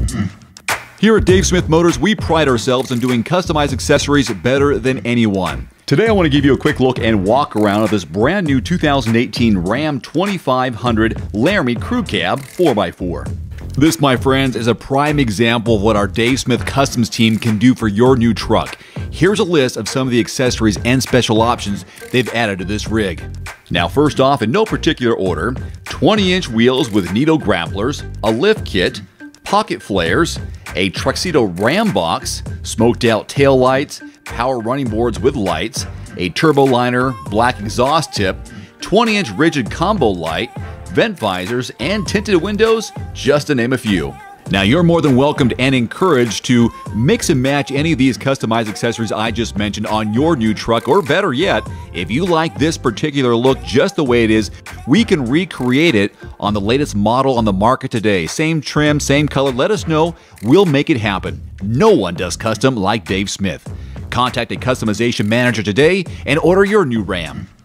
Here at Dave Smith Motors, we pride ourselves on doing customized accessories better than anyone. Today I want to give you a quick look and walk around of this brand new 2018 Ram 2500 Laramie Crew Cab 4x4. This, my friends, is a prime example of what our Dave Smith Customs team can do for your new truck. Here's a list of some of the accessories and special options they've added to this rig. Now, first off, in no particular order, 20-inch wheels with Nitto grapplers, a lift kit, pocket flares, a Tuxedo Ram box, smoked out tail lights, power running boards with lights, a turbo liner, black exhaust tip, 20-inch rigid combo light, vent visors, and tinted windows, just to name a few. Now, you're more than welcomed and encouraged to mix and match any of these customized accessories I just mentioned on your new truck, or better yet, if you like this particular look just the way it is, we can recreate it on the latest model on the market today. Same trim, same color, let us know. We'll make it happen. No one does custom like Dave Smith. Contact a customization manager today and order your new Ram.